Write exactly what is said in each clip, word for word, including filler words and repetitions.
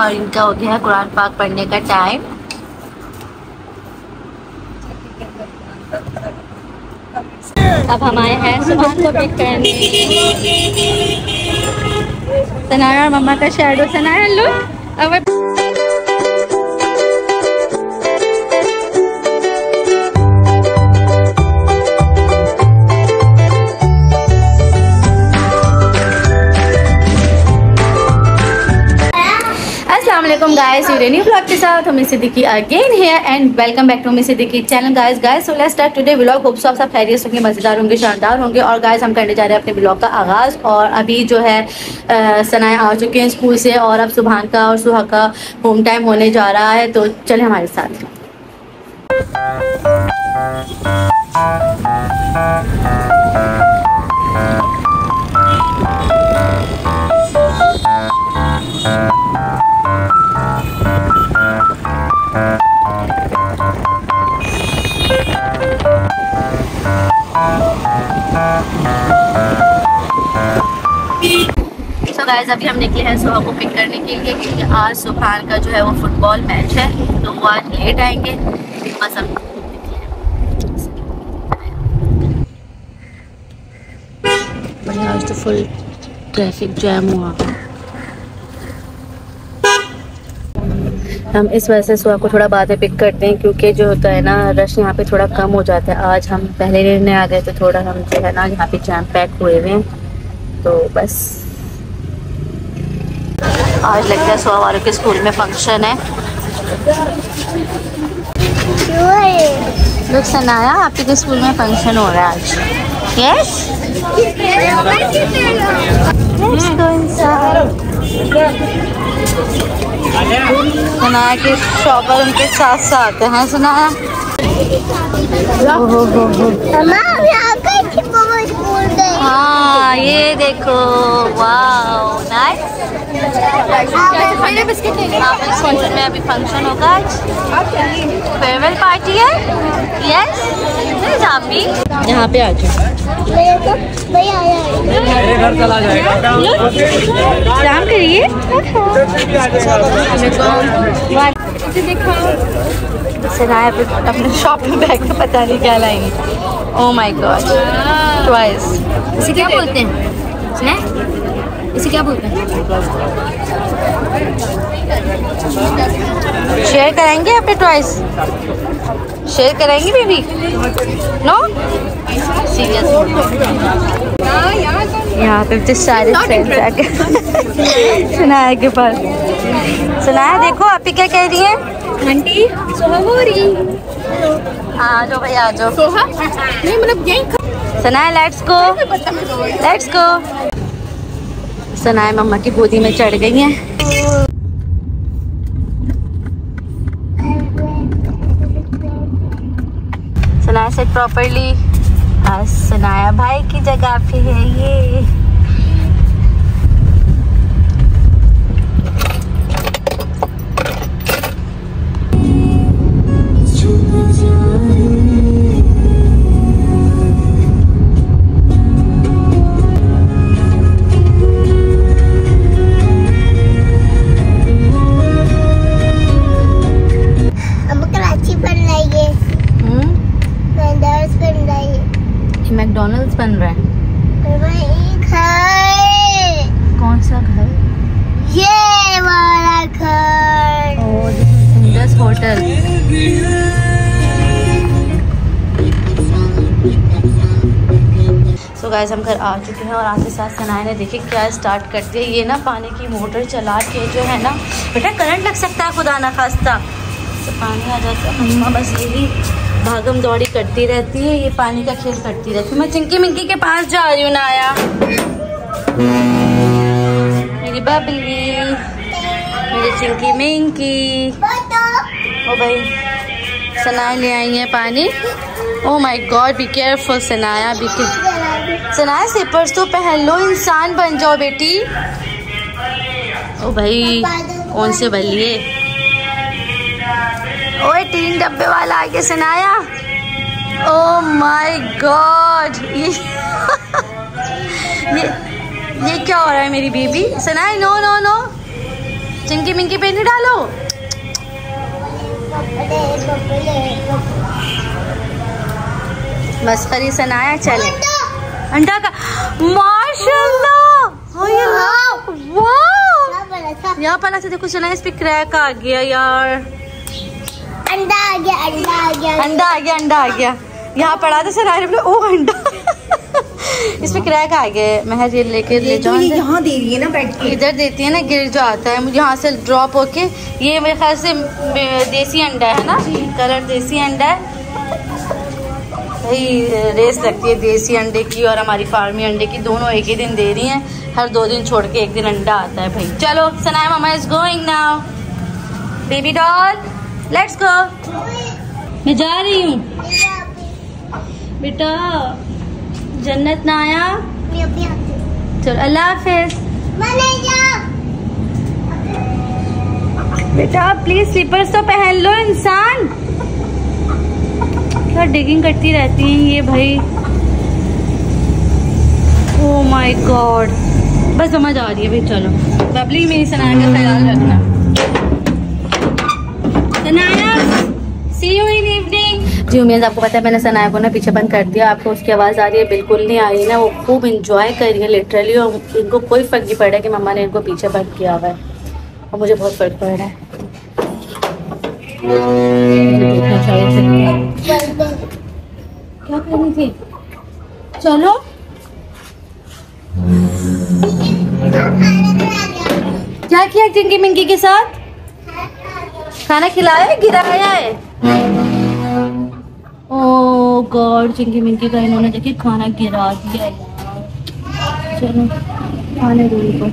और इनका हो गया है कुरान पाक पढ़ने का टाइम। अब हम आए हैं सुभान को पिक करने। सनाया और मम्मा का शैडो। सनाया लुक अब गाइस, यू न्यू ब्लॉग के साथ हमें Siddiqui again here and welcome back to हमें Siddiqui channel. Guys guys so let's start today vlog. Hope so आप सब खैरियत होंगे, मज़ेदार होंगे, शानदार होंगे। और गाइस हम करने जा रहे हैं अपने व्लॉग का आगाज़। और अभी जो है सनाया आ चुके हैं स्कूल से और अब सुभान का और सुहा का होम टाइम होने जा रहा है, तो चले हमारे साथ। So guys, अभी हम निकले हैं सुहा को पिक करने के लिए क्योंकि आज सुभान का जो है वो फुटबॉल मैच है, तो वो आज लेट आएंगे। बस हम आज तो फुल ट्रैफिक जैम हुआ। हम इस वजह से सुहा को थोड़ा बाद में पिक करते हैं क्योंकि जो होता है ना रश यहाँ पे थोड़ा कम हो जाता है। आज हम पहले लेने आ गए तो थोड़ा हम जो है ना यहाँ पे जैम पैक हुए हुए हैं, तो बस आज लगता है सुहा वालों के स्कूल में फंक्शन है। लोग सनाया आपके के स्कूल में फंक्शन हो रहा है आज। यस सनाया के शॉपर उनके साथ साथ हैं। सनाया हो हो हो हाँ ये देखो, वाओ नाइस। स्कूल में अभी फंक्शन होगा, आज फेयरवेल पार्टी है। यस आप भी यहाँ पे आ जाओ, मेरे घर चला जाएगा। काम करिए। सनाया अपने शॉपिंग बैग में पता नहीं क्या लाएंगे। Oh my god, twice. इसे क्या बोलते हैं? इसे क्या बोलते हैं? शेयर कराएंगे अपने टॉयज? शेयर कराएंगे बेबी? No serious? यहाँ पे तो सारे फ्रेंड्स आके सनाया के पास। सनाया देखो आप ही क्या कह रही है? आंटी सोहा हो रही। आ जाओ भाई आ जाओ। सोहा नहीं मतलब यही। Sanaya let's go let's go. Sanaya mamma की गोदी में चढ़ गई हैं। Sanaya set properly. आज सनाया भाई की जगह पे है ये। मैकडॉनल्ड्स बन रहा है। घर कौन सा घर? ये वाला घर। Oh Indus hotel. So guys हम घर आ चुके हैं और आते साथ सनाया ने देखिए क्या स्टार्ट कर दिया। ये ना पानी की मोटर चला के जो है ना बेटा करंट लग सकता है, खुदा ना खास्ता तो पानी आ जाता है। मम्मा बस यही भागम दौड़ी करती रहती है, ये पानी का खेल करती रहती है। मैं चिंकी मिंकी के पास जा रही हूँ ना आया मेरी बबली, मेरी चिंकी मिंकी। ओ भाई सनाया ले आई है पानी। Oh my god be careful Sanaya, be careful Sanaya. Slippers तो पहन लो, इंसान बन जाओ बेटी। ओ भाई कौन से बलिए। ओए तीन डब्बे वाला आ गया सनाया। ओह माय गॉड ये ये ये क्या हो रहा है मेरी baby? Sanaya no no no Chinki Minki पे नहीं डालो। मस्करी सनाया। चले अंडा का माशाल्लाह। वाह यहाँ पला से देखो सुना, इस पे क्रैक आ गया यार। अंडा आ गया, अंडा आ गया, अंडा आ गया, अंडा आ गया। यहाँ पड़ा था सर, ओ अंडा इसमें क्रैक आ गया। महज ये लेके ले जाओ। यहाँ दे रही है ना बैठ के, इधर देती है ना, गिर जो आता है मुझे यहाँ से ड्रॉप होके। ये मेरे ख्याल से देसी अंडा है ना, कलर देसी अंडा है भाई। रेस लगती है देसी अंडे की और हमारी फार्मी अंडे की, दोनों एक ही दिन दे रही हैं। हर दो दिन छोड़ के एक दिन अंडा आता है भाई। चलो Sanaya mama is going now. Baby doll let's go. मैं जा रही हूँ बेटा, जन्नत ना आया। चलो अल्लाह हाफिज बेटा। प्लीज स्लीपर्स तो पहन लो इंसान, क्या डिगिंग करती रहती हैं ये भाई। ओह माय गॉड, बस समझ आ रही है भाई। चलो बबली मेरी सनाया का ख्याल रखना। Sanaya see you in evening. जी उम्मीद आपको पता है मैंने सनाया को ना पीछे बंद कर दिया। आपको उसकी आवाज़ आ रही है? बिल्कुल नहीं आ रही ना, वो खूब इंजॉय कर रही है लिटरली। और इनको कोई फर्क नहीं पड़ रहा है कि मम्मा ने इनको पीछे बंद किया हुआ है, और मुझे बहुत फर्क पड़ रहा है। क्या करनी थी? चलो क्या किया चिंकी मिंकी के साथ? खाना खिलाया, गिराया है? ओह गॉड, चिंकी मिंकी का इन्होंने देखिए खाना गिरा दिया यार। चलो खाने दो इनको।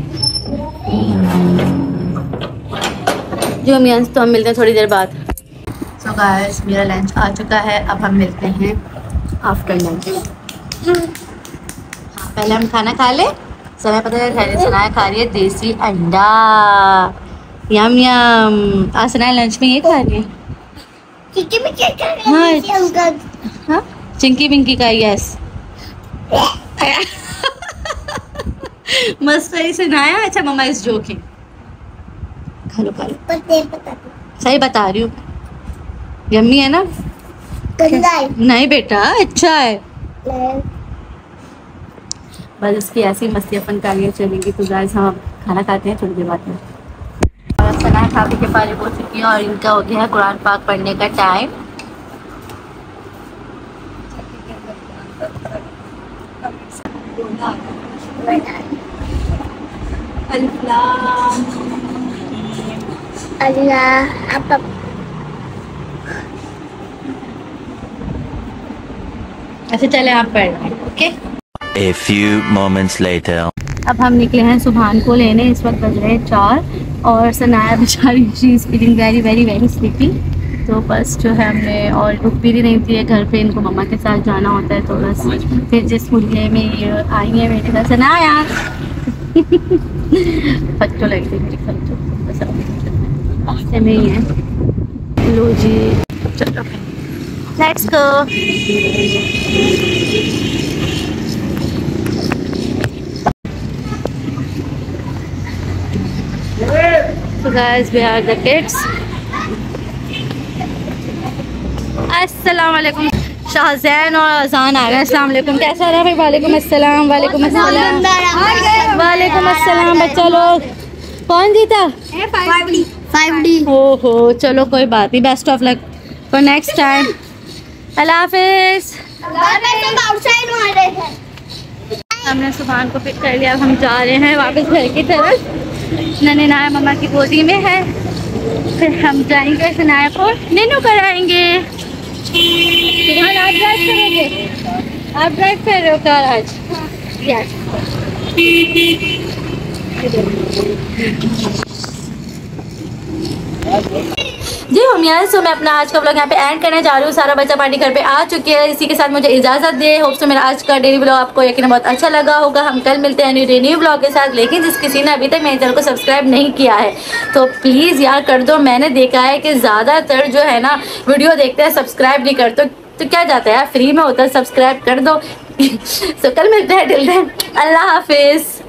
जो मियां तो हम मिलते हैं थोड़ी देर बाद। सो गाइस मेरा लंच आ चुका है, अब हम मिलते हैं आफ्टर लंच। हाँ पहले हम खाना खा ले। समय पता है खा सनाया खा रही है देसी अंडा। यम यम। आज सनाया लंच में ये खा रही है। चिंकी मिंकी का हाँ, हाँ? चिंकी मिंकी का यस। मस्करी सनाया। अच्छा मम्मा इस जोकिंग। खा लो खा लो, पता पता सही बता रही हूँ। यम्मी है ना? गंदा है। नहीं बेटा अच्छा है। नहीं। बस इसकी ऐसी मस्ती अपन कालियाँ चलेंगी। तो गाइस हम खाना खाते हैं थोड़ी देर बाद में। और सना खा पी के फारिग हो चुकी है और इनका हो गया है कुरान पाक पढ़ने का टाइम। अल्लाह अब ऐसे चले आप पढ़ रहे हैं okay. A few moments later. अब हम निकले हैं सुभान को लेने। इस वक्त बज रहे हैं चार और सनाया बेचारी she is feeling very very very sleepy. तो बस जो है हमने और रुक भी नहीं थी घर पे, इनको मम्मा के साथ जाना होता है। तो बस फिर जिस मुल्के में ये आई है मेरे साथ सनाया बच्चों लग रही मेरी बच्चों बस में ही है। लो जी चलो let's go. So guys, we are the kids. अस्सलाम वालेकुम। शाहजैन और अजान आ गए। अस्सलाम वालेकुम। कैसा रहा भाई? वालेकुम अस्सलाम। वालेकुम अस्सलाम। वालेकुम अस्सलाम। बच्चा लोग कौन जीता? Five D. ओहो चलो कोई बात नहीं। Best of luck for next time. अल्लाह हाफिज। हमने सुभान को पिक कर लिया। हम जा रहे हैं वापस घर की तरफ। नन्हे नाया मम्मा की गोदी में है। फिर हम जाएंगे सनाया को नैनो कराएंगे। सुभान आप ड्राइव करेंगे? आप ड्राइव कर रहे हो कार आज? यस। जी हम यार सो मैं अपना आज का व्लॉग यहाँ पे एंड करने जा रही हूँ। सारा बच्चा पार्टी घर पे आ चुके हैं। इसी के साथ मुझे इजाज़त दे। होप सो मेरा आज का डेली व्लॉग आपको यकीन बहुत अच्छा लगा होगा। हम कल मिलते हैं न्यू न्यू व्लॉग के साथ। लेकिन जिस किसी ने अभी तक मेरे चैनल को सब्सक्राइब नहीं किया है तो प्लीज़ यार कर दो। मैंने देखा है कि ज़्यादातर जो है ना वीडियो देखते हैं सब्सक्राइब नहीं करते। तो क्या जाता है यार, फ्री में होता है, सब्सक्राइब कर दो। सो कल मिलते हैं। टिल देन अल्लाह हाफिज़।